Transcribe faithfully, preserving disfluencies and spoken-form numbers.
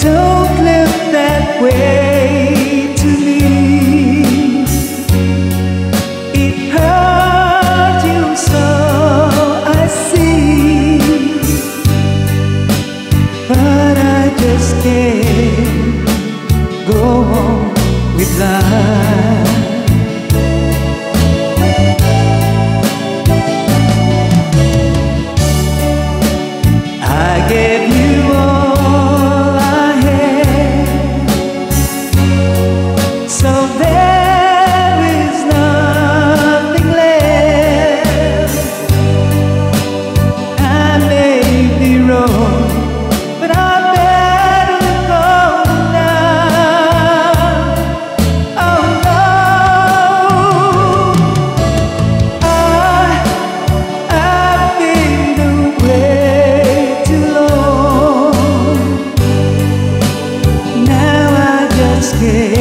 Don't look that way to me. It hurt you so, I see, but I just can't go on with life. I gave you all I had, so there is nothing left. I may be wrong, but I better go now. Oh no, I, I've been away too long. Now I just can't